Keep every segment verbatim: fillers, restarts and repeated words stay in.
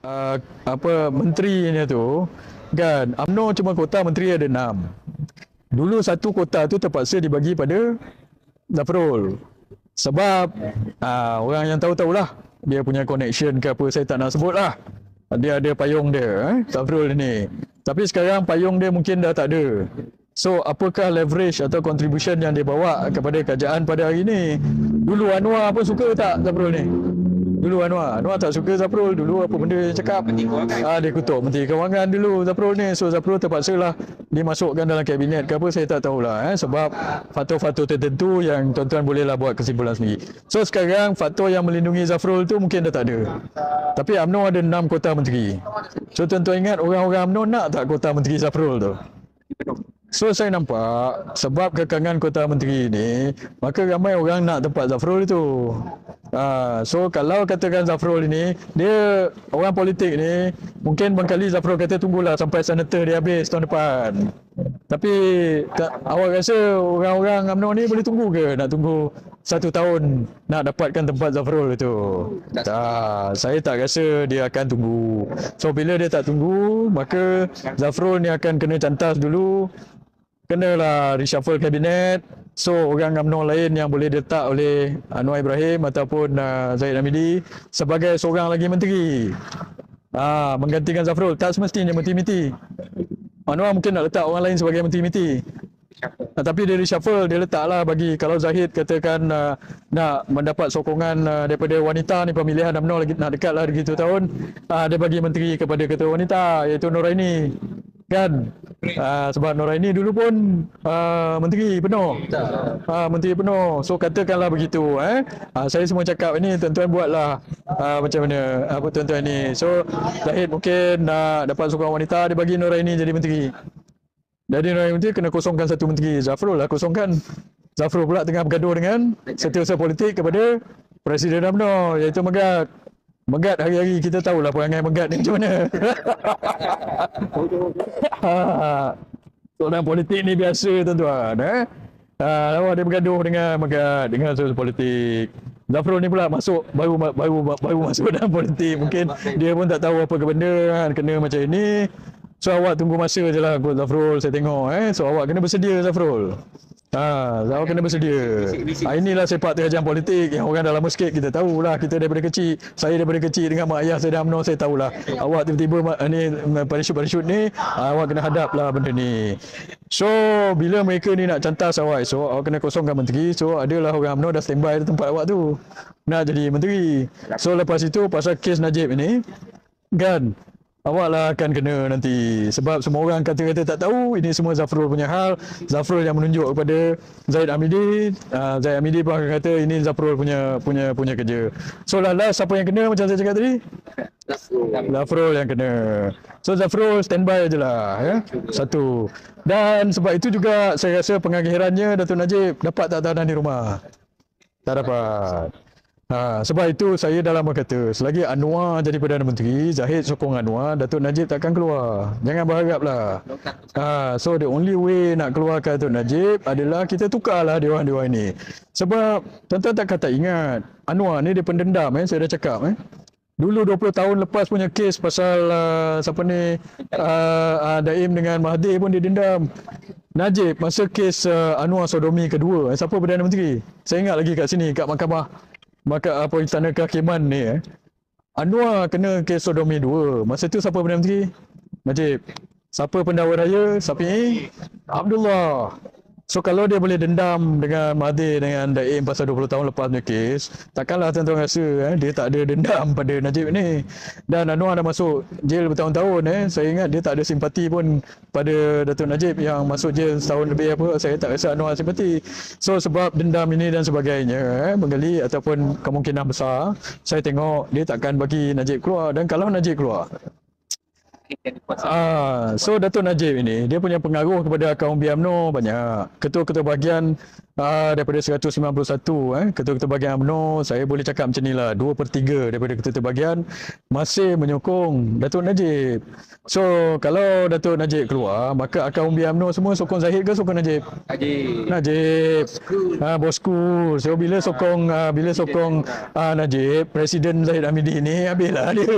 uh, apa menterinya tu kan, UMNO cuma kota menteri ada enam. Dulu satu kota tu terpaksa dibagi pada Zafrul. Sebab uh, orang yang tahu-tahulah dia punya connection ke apa, saya tak nak sebut lah. Dia ada payung dia, eh, Zafrul ni. Tapi sekarang payung dia mungkin dah tak ada. So apakah leverage atau contribution yang dia bawa kepada kerajaan pada hari ini? Dulu Anwar pun suka tak Zafrul ni? Dulu Anwar, Anwar tak suka Zafrul. Dulu apa benda dia cakap? Ah, dia kutuk Menteri Kewangan dulu Zafrul ni. So Zafrul terpaksa lah dimasukkan dalam kabinet ke apa, saya tak tahulah, eh, sebab faktor-faktor tertentu yang tuan-tuan bolehlah buat kesimpulan sendiri. So sekarang faktor yang melindungi Zafrul tu mungkin dah tak ada. Tapi UMNO ada enam kota menteri. So tuan-tuan ingat orang-orang UMNO nak tak kota menteri Zafrul tu? So saya nampak sebab kekangan kota menteri ni, maka ramai orang nak tempat Zafrul itu. Ha, so kalau katakan Zafrul ini, dia orang politik ni, mungkin bangkali Zafrul kata tunggulah sampai senator dia habis tahun depan. Tapi tak, awak rasa orang-orang UMNO ni boleh tunggu ke? Nak tunggu satu tahun nak dapatkan tempat Zafrul itu? Tak, saya tak rasa dia akan tunggu. So bila dia tak tunggu, maka Zafrul ni akan kena cantas dulu. Kenalah reshuffle kabinet. So orang UMNO lain yang boleh diletak oleh Anwar Ibrahim ataupun uh, Zahid Hamidi sebagai seorang lagi menteri, ah, menggantikan Zafrul. Tak semestinya menteri-menteri. Anwar mungkin nak letak orang lain sebagai menteri-menteri. Nah, tapi dia reshuffle, dia letaklah bagi, kalau Zahid katakan uh, nak mendapat sokongan uh, daripada wanita ni, pemilihan UMNO lagi nak dekat lah begitu tahun, uh, dia bagi menteri kepada ketua wanita iaitu Noraini. Kan? Uh, sebab Noraini dulu pun uh, menteri penuh. Uh, menteri penuh. So katakanlah begitu, eh. Uh, saya semua cakap ini, tuan-tuan buatlah uh, macam mana apa tuan-tuan ni. So Zahid mungkin nak uh, dapat sokongan wanita, dia bagi Noraini jadi menteri. Jadi Noraini menteri kena kosongkan satu menteri. Zafrul lah kosongkan. Zafrul pula tengah bergaduh dengan setiausaha politik kepada Presiden UMNO iaitu Megat. Megat hari-hari kita tahulah perangai Megat ni macam mana. Seorang politik ni biasa tuan-tuan, eh. Ah, lawa dia bergaduh dengan Megat, dengan sosial politik. Zafrul ni pula masuk baru baru baru masuk dalam politik, mungkin dia pun tak tahu apa ke benda kan, kena macam ini. So awak tunggu masa je lah buat Zafrul, saya tengok, eh. So awak kena bersedia Zafrul. Ha, awak kena bersedia. Ha, inilah sepak terjang politik yang orang dah lama sikit kita tahulah. Kita daripada kecil, saya daripada kecil dengan mak ayah saya dah UMNO, saya tahulah. Awak tiba-tiba ni parachute-parachute ni, ha, awak kena hadap lah benda ni. So bila mereka ni nak cantas awak esok, awak kena kosongkan menteri. So adalah orang UMNO dah standby di tempat awak tu nak jadi menteri. So lepas itu pasal kes Najib ini kan, awak lah akan kena nanti. Sebab semua orang kata-kata tak tahu, ini semua Zafrul punya hal. Zafrul yang menunjuk kepada Zahid Hamidi. Uh, Zahid Hamidi pun akan kata ini Zafrul punya punya punya kerja. So lah lah siapa yang kena macam saya cakap tadi? Zafrul yang kena. So Zafrul standby je lah, ya. Satu. Dan sebab itu juga saya rasa pengakhirannya Datuk Najib dapat tak tahanan di rumah? Tak dapat. Ha, sebab itu saya dah lama kata, selagi Anwar jadi Perdana Menteri, Zahid sokong Anwar, Datuk Najib takkan keluar. Jangan berharaplah. Ha, so the only way nak keluarkan Datuk Najib adalah kita tukarlah dewan-dewan ini. Sebab tuan-tuan takkan tak ingat, Anwar ni dia pendendam, eh, saya dah cakap. Eh. Dulu dua puluh tahun lepas punya kes pasal uh, siapa ni, uh, uh, Daim dengan Mahathir pun dia dendam. Najib masa kes uh, Anwar sodomi kedua, eh, siapa Perdana Menteri? Saya ingat lagi kat sini, kat mahkamah. Maka apa istana kehakiman ni, eh. Anwar kena kes sodomi dua. Masa tu siapa Perdana Menteri? Najib. Siapa pendakwa raya? Sapi Abdullah. So kalau dia boleh dendam dengan Mahathir dengan Daim pasal dua puluh tahun lepas punya kes, takkanlah tuan-tuan rasa, eh, dia tak ada dendam pada Najib ni. Dan Anwar dah masuk jail bertahun-tahun, eh. Saya ingat dia tak ada simpati pun pada Datuk Najib yang masuk jail setahun lebih apa. Saya tak rasa Anwar simpati. So sebab dendam ini dan sebagainya, eh, menggali ataupun kemungkinan besar, saya tengok dia takkan bagi Najib keluar. Dan kalau Najib keluar, Ah, so Datuk Najib ini dia punya pengaruh kepada kaum UMNO banyak. Ketua-ketua bahagian uh, daripada seratus sembilan puluh satu eh, ketua-ketua bahagian U M N O, saya boleh cakap macam ni lah, dua per tiga daripada ketua-ketua bahagian masih menyokong Datuk Najib. So kalau Datuk Najib keluar, maka akan undi U M N O semua sokong Zahid ke sokong Najib? Najib. Najib. Ha, bosku. So bila sokong uh, bila sokong uh, Najib, Presiden Zahid Hamidi ni habislah dia.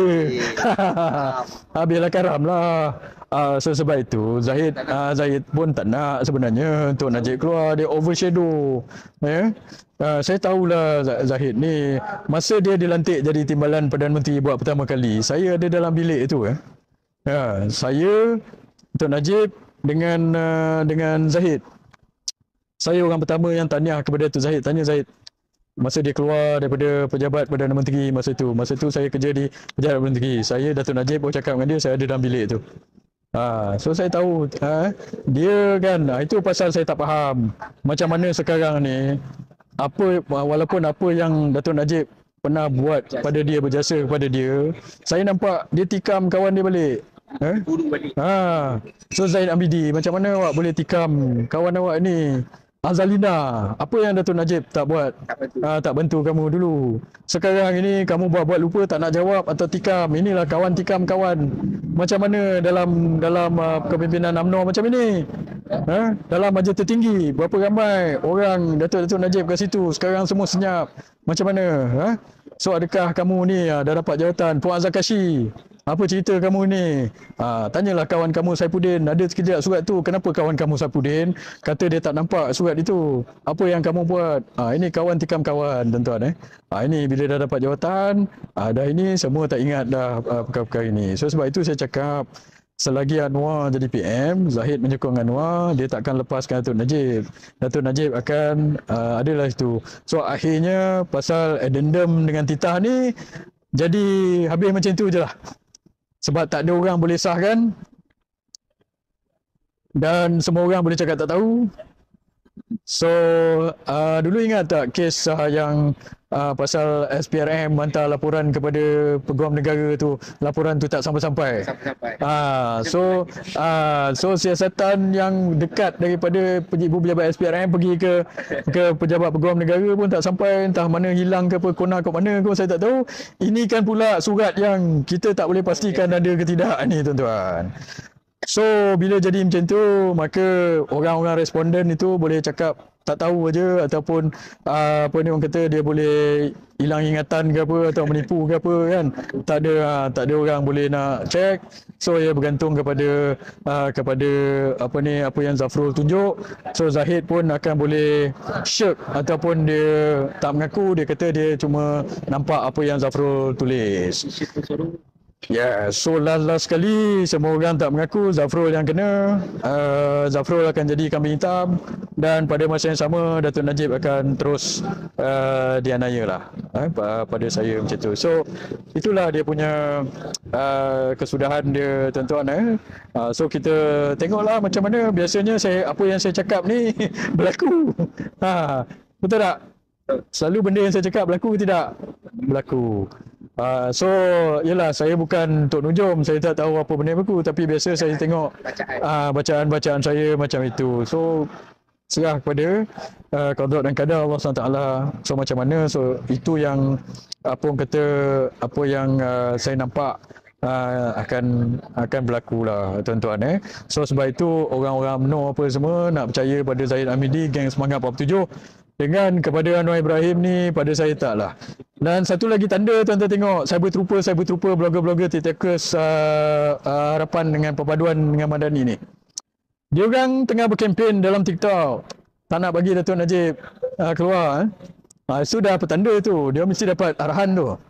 Habislah karam lah. Uh, so sebab itu Zahid uh, Zahid pun tak nak sebenarnya untuk Najib keluar, dia overshadow. Ya. Yeah? Uh, saya tahulah Zahid ni masa dia dilantik jadi timbalan Perdana Menteri buat pertama kali, saya ada dalam bilik itu eh. Ya, saya untuk Najib dengan uh, dengan Zahid. Saya orang pertama yang tanya kepada Datuk Zahid, tanya Zahid masa dia keluar daripada pejabat Perdana Menteri masa tu. Masa tu saya kerja di pejabat Perdana Menteri. Saya Datuk Najib baru cakap dengan dia, saya ada dalam bilik tu. Ha, so saya tahu ha, dia kan, itu pasal saya tak faham macam mana sekarang ni, apa walaupun apa yang Datuk Najib pernah buat pada dia, berjasa kepada dia, saya nampak dia tikam kawan dia balik. Eh? Ha. So Zaid Hamidi, macam mana awak boleh tikam kawan awak ni? Azalina, apa yang Datuk Najib tak buat? Tak bantu. Ha, tak bantu kamu dulu. Sekarang ini kamu buat-buat lupa, tak nak jawab atau tikam. Inilah kawan tikam kawan. Macam mana dalam dalam uh, kepimpinan U M N O macam ini? Ha? Dalam majlis tertinggi, berapa ramai orang Datuk-Datuk Najib kat situ, sekarang semua senyap. Macam mana? Ha? So adakah kamu ni uh, dah dapat jawatan? Puan Azakashi, apa cerita kamu ni? Ha, tanyalah kawan kamu Saifuddin, ada sekejap surat tu, kenapa kawan kamu Saifuddin kata dia tak nampak surat itu? Apa yang kamu buat? Ha, ini kawan tikam kawan, tuan-tuan. Eh? Ha, ini bila dah dapat jawatan, ha, dah ini semua tak ingat dah uh, perkara-perkara ini. So sebab itu saya cakap, selagi Anwar jadi P M, Zahid menyokong Anwar, dia takkan lepaskan Datuk Najib. Datuk Najib akan uh, adalah itu. So akhirnya pasal addendum dengan titah ni, jadi habis macam tu je lah. Sebab tak ada orang boleh sahkan dan semua orang boleh cakap tak tahu. So uh, dulu ingat tak kes uh, yang uh, pasal S P R M hantar laporan kepada Peguam Negara tu, laporan tu tak sampai-sampai. Sampai-sampai. Ah, so ah, so siasatan yang dekat daripada ibu pejabat S P R M pergi ke ke pejabat Peguam Negara pun tak sampai, entah mana hilang ke apa, kona ke mana ke saya tak tahu. Ini kan pula surat yang kita tak boleh pastikan ada ke tidak ni, tuan-tuan. So bila jadi macam tu, maka orang-orang responden itu boleh cakap tak tahu aja, ataupun uh, apa ni orang kata dia boleh hilang ingatan ke apa, atau menipu ke apa kan. Tak ada uh, tak ada orang boleh nak check. So ia bergantung kepada uh, kepada apa ni apa yang Zafrul tunjuk. So Zahid pun akan boleh shirk ataupun dia tak mengaku, dia kata dia cuma nampak apa yang Zafrul tulis. Ya, yeah, so last-last sekali semua orang tak mengaku, Zafrul yang kena. uh, Zafrul akan jadi kambing hitam, dan pada masa yang sama Datuk Najib akan terus uh, dianiaya lah eh, pada saya macam tu. So itulah dia punya uh, kesudahan dia, tuan-tuan. eh. uh, So kita tengoklah macam mana. Biasanya saya apa yang saya cakap ni berlaku. ha, Betul tak? Selalu benda yang saya cakap berlaku ke tidak? Berlaku. Uh, so yelah, saya bukan Tok Nujum, saya tak tahu apa benda yang berlaku, tapi biasa saya tengok uh, bacaan-bacaan saya macam itu. So serah kepada uh, qada dan qadar Allah subhanahu wa taala. So macam mana, so itu yang apa orang kata, apa yang uh, saya nampak Uh, akan akan berlaku lah, tuan-tuan. eh. So sebab itu orang-orang U M N O apa semua nak percaya pada Zahid Hamidi, geng semangat empat puluh tujuh, dengan kepada Anwar Ibrahim ni, pada saya tak lah. Dan satu lagi tanda, tuan-tuan tengok, cyber trooper, cyber trooper, blogger-blogger, tiktakers uh, uh, harapan dengan perpaduan dengan Madani ni. Dia orang tengah berkempen dalam TikTok, tak nak bagi Datuk Najib uh, keluar. Eh. Uh, sudah petanda tu, dia mesti dapat arahan tu.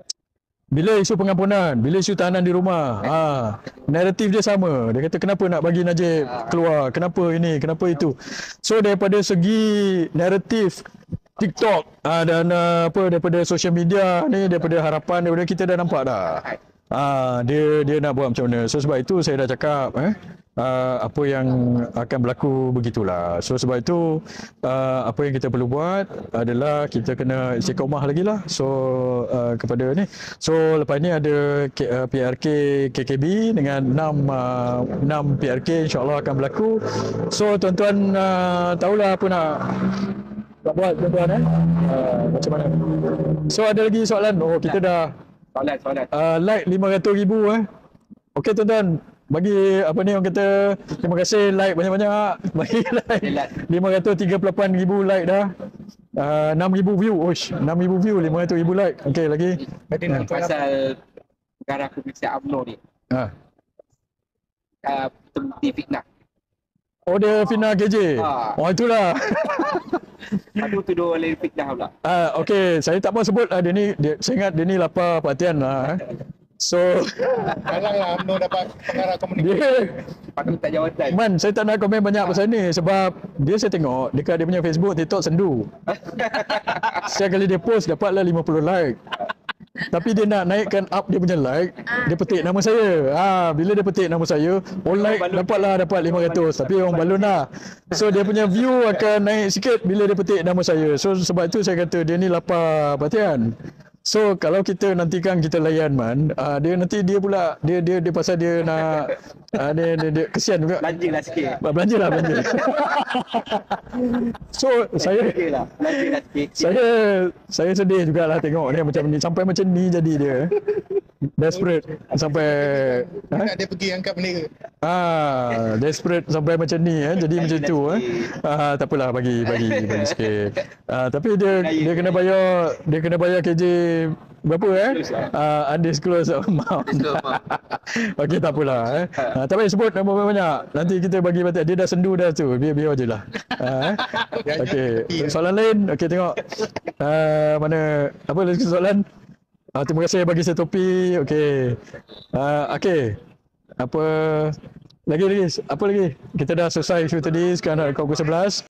Bila isu pengampunan, bila isu tahanan di rumah, ha, naratif dia sama. Dia kata kenapa nak bagi Najib keluar, kenapa ini, kenapa itu. So daripada segi naratif TikTok ha, dan uh, apa daripada social media ni, daripada harapan, daripada kita dah nampak dah. Ah, dia dia nak buat macam mana. So sebab itu saya dah cakap eh uh, apa yang akan berlaku begitulah. So sebab itu uh, apa yang kita perlu buat adalah kita kena istiqomah lagi lah. So uh, kepada ni. So lepas ni ada K, uh, P R K K K B dengan enam uh, enam P R K insya-Allah akan berlaku. So tuan-tuan uh, tahulah apa nak nak buat tuan-tuan eh. Uh, macam mana. So ada lagi soalan. Oh kita dah Soalan, soalan. Uh, like lima ratus ribu eh. Okey tuan-tuan, bagi apa ni orang kata terima kasih like banyak-banyak. Bagi like lima ratus tiga puluh lapan ribu like dah. Uh, enam ribu view. Oish, enam ribu view, lima ratus ribu like. Okey lagi. Tadi nak pasal perkara Komisi UMNO ni. Ha. Uh, terbukti fitnah. Oh dia fitnah K J. Ha. Oh itulah. Aduh tuduh oleh fitnah pula. Ah uh, okey, saya tak mau sebut lah dia ni dia, saya ingat dia ni lapar perhatian lah. Eh. So Janganlah UMNO dapat pengarah komunikasi. dia Patut minta jawatan. Man, saya tak nak komen banyak pasal ni sebab dia saya tengok dekat dia punya Facebook, TikTok sendu. Setiap kali dia post dapatlah lima puluh like. Tapi dia nak naikkan up dia punya like, dia petik nama saya. Ah, bila dia petik nama saya, oh like dapatlah dapat lima ratus. Tapi orang balun lah. So dia punya view akan naik sikit bila dia petik nama saya. So sebab tu saya kata dia ni lapar perhatian. So kalau kita nantikan kita layan man, uh, dia nanti dia pula dia dia dia pasal dia nak uh, dia, dia dia kesian juga. Belanjalah sikit. Belanja lah belanja. So saya Belanjalah. Belanjalah sikit. saya saya sedih jugalah tengok dia macam ni sampai macam ni jadi dia. Desperate sampai ha? Nak dia pergi angkat bendera. Ah, desperate sampai macam ni eh. Jadi macam tu eh. Ah, tak apalah bagi bagi bagi sikit. Ah, tapi dia dia kena bayar dia kena bayar K J berapa eh? Ah, undisclosed amount. Okey tak apalah eh. Ah, tapi sebut nama banyak. Nanti kita bagi batik dia dah sendu dah tu. Biar biar ajalah. Ah, eh. Okey. Soalan lain. Okey tengok. Ah, mana apa lagi soalan? Ah, terima kasih bagi saya topi. Okey. Ah, okey. Apa lagi lagi? Apa lagi? Kita dah selesai shoot tadi, sekarang dah pukul sebelas.